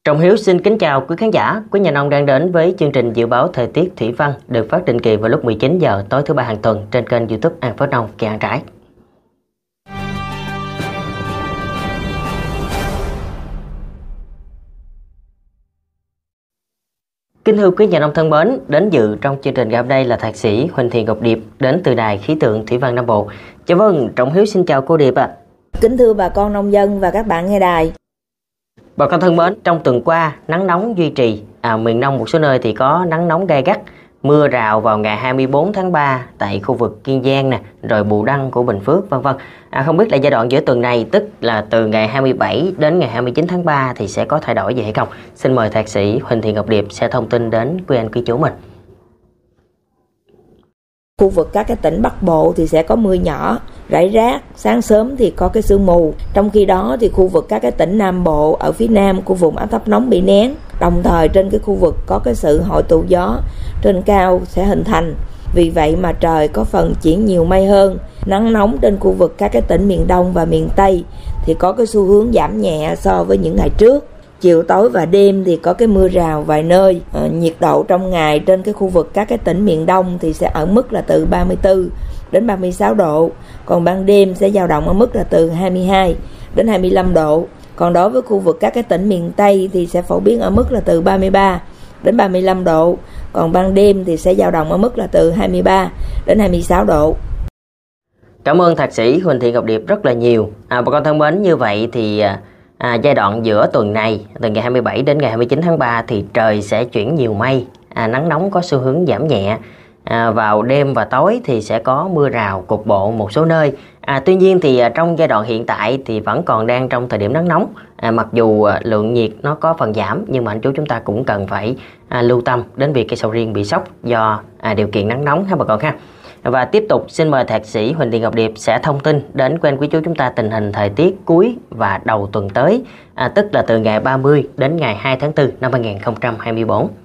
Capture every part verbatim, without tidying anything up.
Trọng Hiếu xin kính chào quý khán giả, quý nhà nông đang đến với chương trình dự báo thời tiết thủy văn được phát định kỳ vào lúc mười chín giờ tối thứ ba hàng tuần trên kênh YouTube An Phát Nông Kỳ An Trải. Kính thưa quý nhà nông thân mến, đến dự trong chương trình gặp đây là thạc sĩ Huỳnh Thị Ngọc Điệp đến từ Đài Khí tượng Thủy văn Nam Bộ. Dạ vâng, Trọng Hiếu xin chào cô Điệp ạ. À. Kính thưa bà con nông dân và các bạn nghe đài. Bà con thân mến, trong tuần qua nắng nóng duy trì, à, miền Đông một số nơi thì có nắng nóng gay gắt, mưa rào vào ngày hai mươi bốn tháng ba tại khu vực Kiên Giang nè, rồi Bù Đăng của Bình Phước vân vân. À, không biết là giai đoạn giữa tuần này, tức là từ ngày hai mươi bảy đến ngày hai mươi chín tháng ba thì sẽ có thay đổi gì hay không? Xin mời thạc sĩ Huỳnh Thị Ngọc Điệp sẽ thông tin đến quý anh quý chú mình. Khu vực các cái tỉnh Bắc Bộ thì sẽ có mưa nhỏ, rải rác, sáng sớm thì có cái sương mù. Trong khi đó thì khu vực các cái tỉnh Nam Bộ ở phía nam của vùng áp thấp nóng bị nén. Đồng thời trên cái khu vực có cái sự hội tụ gió trên cao sẽ hình thành. Vì vậy mà trời có phần chuyển nhiều mây hơn. Nắng nóng trên khu vực các cái tỉnh miền Đông và miền Tây thì có cái xu hướng giảm nhẹ so với những ngày trước. Chiều tối và đêm thì có cái mưa rào vài nơi. À, nhiệt độ trong ngày trên cái khu vực các cái tỉnh miền Đông thì sẽ ở mức là từ ba mươi tư đến ba mươi sáu độ. Còn ban đêm sẽ dao động ở mức là từ hai mươi hai đến hai mươi lăm độ. Còn đối với khu vực các cái tỉnh miền Tây thì sẽ phổ biến ở mức là từ ba mươi ba đến ba mươi lăm độ. Còn ban đêm thì sẽ dao động ở mức là từ hai mươi ba đến hai mươi sáu độ. Cảm ơn thạc sĩ Huỳnh Thị Ngọc Điệp rất là nhiều. À, bà con thân mến, như vậy thì à, giai đoạn giữa tuần này, từ ngày hai mươi bảy đến ngày hai mươi chín tháng ba thì trời sẽ chuyển nhiều mây, à, nắng nóng có xu hướng giảm nhẹ. À, vào đêm và tối thì sẽ có mưa rào cục bộ một số nơi. À, tuy nhiên thì à, trong giai đoạn hiện tại thì vẫn còn đang trong thời điểm nắng nóng. À, mặc dù à, lượng nhiệt nó có phần giảm, nhưng mà anh chú chúng ta cũng cần phải à, lưu tâm đến việc cây sầu riêng bị sốc do à, điều kiện nắng nóng ha bà con ha. Và tiếp tục xin mời thạc sĩ Huỳnh Thị Ngọc Điệp sẽ thông tin đến quý anh quý chú chúng ta tình hình thời tiết cuối và đầu tuần tới, à, tức là từ ngày ba mươi đến ngày hai tháng tư năm hai nghìn không trăm hai mươi tư.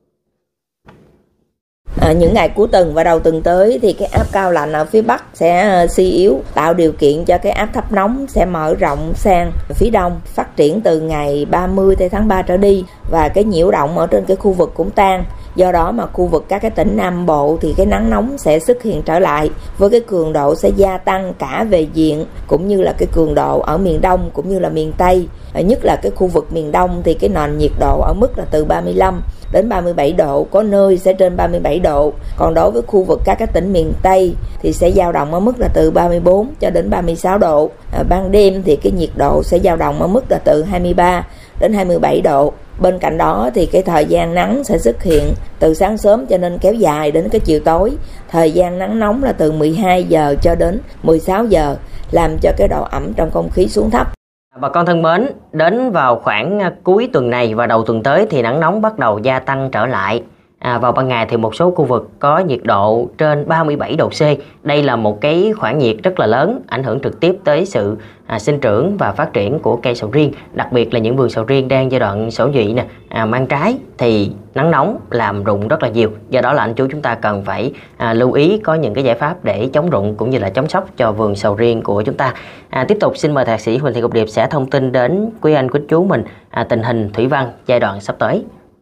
À, những ngày cuối tuần và đầu tuần tới thì cái áp cao lạnh ở phía Bắc sẽ uh, suy yếu, tạo điều kiện cho cái áp thấp nóng sẽ mở rộng sang phía Đông, phát triển từ ngày ba mươi tháng ba trở đi, và cái nhiễu động ở trên cái khu vực cũng tan. Do đó mà khu vực các cái tỉnh Nam Bộ thì cái nắng nóng sẽ xuất hiện trở lại, với cái cường độ sẽ gia tăng cả về diện cũng như là cái cường độ ở miền Đông cũng như là miền Tây. À, nhất là cái khu vực miền Đông thì cái nền nhiệt độ ở mức là từ ba mươi lăm đến ba mươi bảy độ, có nơi sẽ trên ba mươi bảy độ. Còn đối với khu vực các cái tỉnh miền Tây thì sẽ dao động ở mức là từ ba mươi bốn cho đến ba mươi sáu độ. À, ban đêm thì cái nhiệt độ sẽ dao động ở mức là từ hai mươi ba đến hai mươi bảy độ. Bên cạnh đó thì cái thời gian nắng sẽ xuất hiện từ sáng sớm cho nên kéo dài đến cái chiều tối. Thời gian nắng nóng là từ mười hai giờ cho đến mười sáu giờ, làm cho cái độ ẩm trong không khí xuống thấp. Bà con thân mến, đến vào khoảng cuối tuần này và đầu tuần tới thì nắng nóng bắt đầu gia tăng trở lại. À, vào ban ngày thì một số khu vực có nhiệt độ trên ba mươi bảy độ C. Đây là một cái khoảng nhiệt rất là lớn, ảnh hưởng trực tiếp tới sự à, sinh trưởng và phát triển của cây sầu riêng. Đặc biệt là những vườn sầu riêng đang giai đoạn sổ nhụy nè, à, mang trái thì nắng nóng làm rụng rất là nhiều. Do đó là anh chú chúng ta cần phải à, lưu ý có những cái giải pháp để chống rụng cũng như là chống sốc cho vườn sầu riêng của chúng ta. À, tiếp tục xin mời thạc sĩ Huỳnh Thị Ngọc Điệp sẽ thông tin đến quý anh quý chú mình à, tình hình thủy văn giai đoạn sắp tới.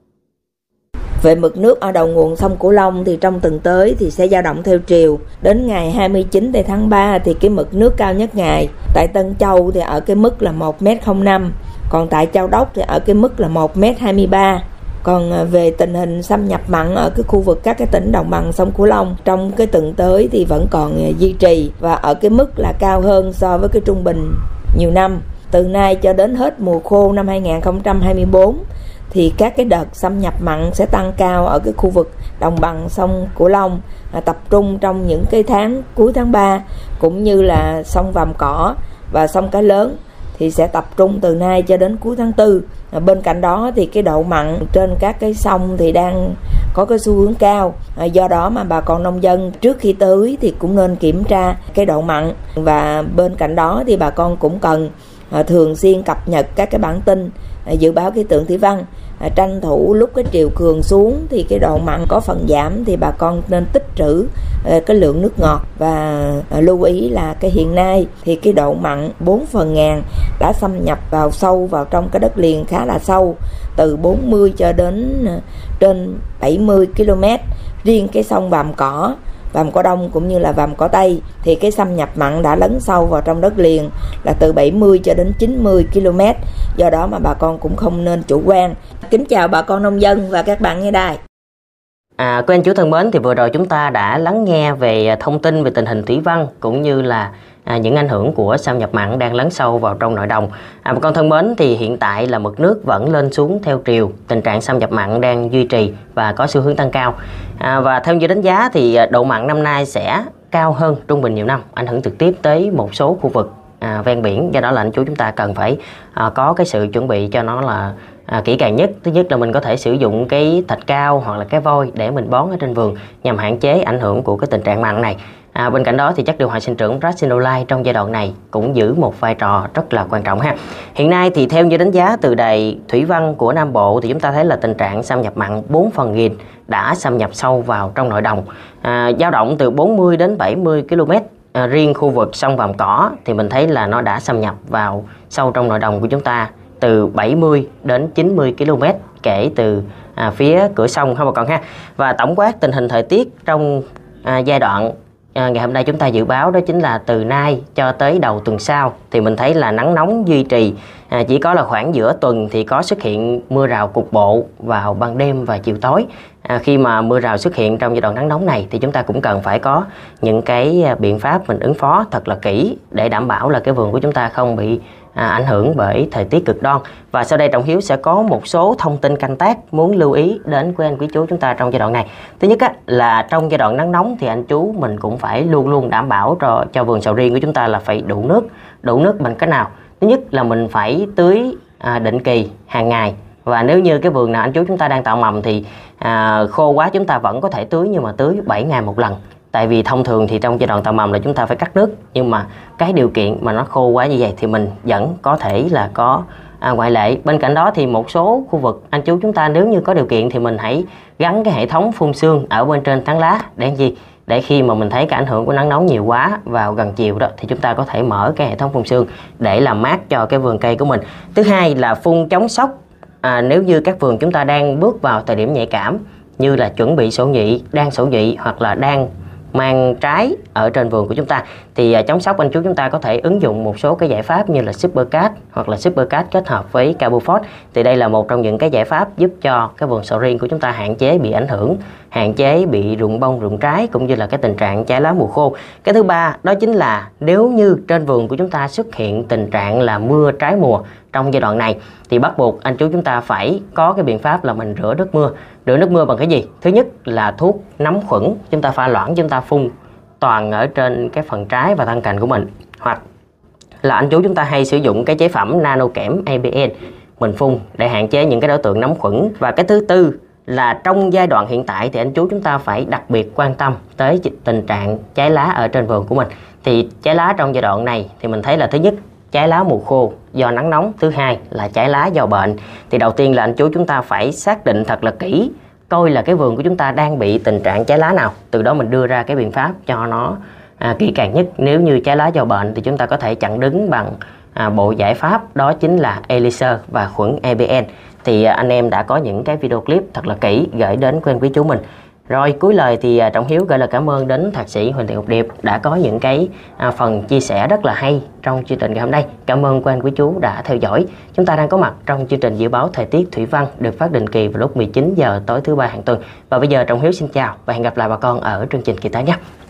Về mực nước ở đầu nguồn sông Cửu Long thì trong tuần tới thì sẽ dao động theo chiều. Đến ngày hai mươi chín tháng ba thì cái mực nước cao nhất ngày tại Tân Châu thì ở cái mức là một phẩy không năm, còn tại Châu Đốc thì ở cái mức là một phẩy hai mươi ba. Còn về tình hình xâm nhập mặn ở cái khu vực các cái tỉnh đồng bằng sông Cửu Long trong cái tuần tới thì vẫn còn duy trì và ở cái mức là cao hơn so với cái trung bình nhiều năm. Từ nay cho đến hết mùa khô năm hai nghìn không trăm hai mươi tư thì các cái đợt xâm nhập mặn sẽ tăng cao ở cái khu vực đồng bằng sông Cửu Long, à, tập trung trong những cái tháng cuối tháng ba, cũng như là sông Vàm Cỏ và sông Cái Lớn thì sẽ tập trung từ nay cho đến cuối tháng tư. À, bên cạnh đó thì cái độ mặn trên các cái sông thì đang có cái xu hướng cao. À, do đó mà bà con nông dân trước khi tưới thì cũng nên kiểm tra cái độ mặn, và bên cạnh đó thì bà con cũng cần à, thường xuyên cập nhật các cái bản tin à, dự báo khí tượng thủy văn à, tranh thủ lúc cái triều cường xuống thì cái độ mặn có phần giảm thì bà con nên tích trữ à, cái lượng nước ngọt. Và à, lưu ý là cái hiện nay thì cái độ mặn bốn phần ngàn đã xâm nhập vào sâu vào trong cái đất liền khá là sâu, từ bốn mươi cho đến à, trên bảy mươi ki lô mét. Riêng cái sông Vàm Cỏ, Vàm Cỏ Đông cũng như là Vàm Cỏ Tây thì cái xâm nhập mặn đã lấn sâu vào trong đất liền là từ bảy mươi cho đến chín mươi ki lô mét. Do đó mà bà con cũng không nên chủ quan. Kính chào bà con nông dân và các bạn nghe đài. À, quý anh chú thân mến, thì vừa rồi chúng ta đã lắng nghe về thông tin về tình hình thủy văn cũng như là à, những ảnh hưởng của xâm nhập mặn đang lấn sâu vào trong nội đồng. À, bà con thân mến, thì hiện tại là mực nước vẫn lên xuống theo triều, tình trạng xâm nhập mặn đang duy trì và có xu hướng tăng cao. À, và theo như đánh giá thì độ mặn năm nay sẽ cao hơn trung bình nhiều năm, ảnh hưởng trực tiếp tới một số khu vực à, ven biển. Do đó là anh chú chúng ta cần phải à, có cái sự chuẩn bị cho nó là À, kỹ càng nhất. Thứ nhất là mình có thể sử dụng cái thạch cao hoặc là cái vôi để mình bón ở trên vườn nhằm hạn chế ảnh hưởng của cái tình trạng mặn này. À, bên cạnh đó thì chất điều hòa sinh trưởng Rasinolite trong giai đoạn này cũng giữ một vai trò rất là quan trọng ha. Hiện nay thì theo như đánh giá từ đài thủy văn của Nam Bộ thì chúng ta thấy là tình trạng xâm nhập mặn bốn phần nghìn đã xâm nhập sâu vào trong nội đồng, à, dao động từ bốn mươi đến bảy mươi ki lô mét. À, riêng khu vực sông Vàm Cỏ thì mình thấy là nó đã xâm nhập vào sâu trong nội đồng của chúng ta từ bảy mươi đến chín mươi ki lô mét kể từ à, phía cửa sông ha bà con ha. Và tổng quát tình hình thời tiết trong à, giai đoạn à, ngày hôm nay chúng ta dự báo đó chính là từ nay cho tới đầu tuần sau thì mình thấy là nắng nóng duy trì, à, chỉ có là khoảng giữa tuần thì có xuất hiện mưa rào cục bộ vào ban đêm và chiều tối. À, khi mà mưa rào xuất hiện trong giai đoạn nắng nóng này thì chúng ta cũng cần phải có những cái biện pháp mình ứng phó thật là kỹ để đảm bảo là cái vườn của chúng ta không bị À, ảnh hưởng bởi thời tiết cực đoan. Và sau đây Trọng Hiếu sẽ có một số thông tin canh tác muốn lưu ý đến quý anh quý chú chúng ta trong giai đoạn này. Thứ nhất á, là trong giai đoạn nắng nóng thì anh chú mình cũng phải luôn luôn đảm bảo cho, cho vườn sầu riêng của chúng ta là phải đủ nước. Đủ nước bằng cách nào? Thứ nhất là mình phải tưới à, định kỳ hàng ngày. Và nếu như cái vườn nào anh chú chúng ta đang tạo mầm thì à, khô quá chúng ta vẫn có thể tưới, nhưng mà tưới bảy ngày một lần. Tại vì thông thường thì trong giai đoạn tạo mầm là chúng ta phải cắt nước, nhưng mà cái điều kiện mà nó khô quá như vậy thì mình vẫn có thể là có à, ngoại lệ. Bên cạnh đó thì một số khu vực anh chú chúng ta nếu như có điều kiện thì mình hãy gắn cái hệ thống phun sương ở bên trên tán lá để làm gì? Để khi mà mình thấy cái ảnh hưởng của nắng nóng nhiều quá vào gần chiều đó thì chúng ta có thể mở cái hệ thống phun sương để làm mát cho cái vườn cây của mình. Thứ hai là phun chống sốc. À, nếu như các vườn chúng ta đang bước vào thời điểm nhạy cảm như là chuẩn bị sổ nhị, đang sổ nhị hoặc là đang mang trái ở trên vườn của chúng ta thì uh, chống sốc anh chú chúng ta có thể ứng dụng một số cái giải pháp như là Supercat hoặc là Supercat kết hợp với Carbofort. Thì đây là một trong những cái giải pháp giúp cho cái vườn sầu riêng của chúng ta hạn chế bị ảnh hưởng, hạn chế bị rụng bông rụng trái cũng như là cái tình trạng trái lá mùa khô. Cái thứ ba đó chính là nếu như trên vườn của chúng ta xuất hiện tình trạng là mưa trái mùa trong giai đoạn này thì bắt buộc anh chú chúng ta phải có cái biện pháp là mình rửa nước mưa. Rửa nước mưa bằng cái gì? Thứ nhất là thuốc nấm khuẩn, chúng ta pha loãng chúng ta phun toàn ở trên cái phần trái và thân cành của mình, hoặc là anh chú chúng ta hay sử dụng cái chế phẩm nano kẽm a bê en mình phun để hạn chế những cái đối tượng nấm khuẩn. Và cái thứ tư là trong giai đoạn hiện tại thì anh chú chúng ta phải đặc biệt quan tâm tới tình trạng trái lá ở trên vườn của mình. Thì trái lá trong giai đoạn này thì mình thấy là thứ nhất trái lá mùa khô do nắng nóng, thứ hai là trái lá do bệnh. Thì đầu tiên là anh chú chúng ta phải xác định thật là kỹ coi là cái vườn của chúng ta đang bị tình trạng trái lá nào, từ đó mình đưa ra cái biện pháp cho nó à, kỹ càng nhất. Nếu như trái lá do bệnh thì chúng ta có thể chặn đứng bằng à, bộ giải pháp đó chính là Elixir và khuẩn e bê en. Thì à, anh em đã có những cái video clip thật là kỹ gửi đến quý anh quý chú mình. Rồi cuối lời thì à, Trọng Hiếu gửi lời cảm ơn đến thạc sĩ Huỳnh Thị Ngọc Điệp đã có những cái à, phần chia sẻ rất là hay trong chương trình ngày hôm nay. Cảm ơn quý anh quý chú đã theo dõi. Chúng ta đang có mặt trong chương trình dự báo thời tiết thủy văn được phát định kỳ vào lúc mười chín giờ tối thứ ba hàng tuần. Và bây giờ Trọng Hiếu xin chào và hẹn gặp lại bà con ở chương trình kỳ tới nhé.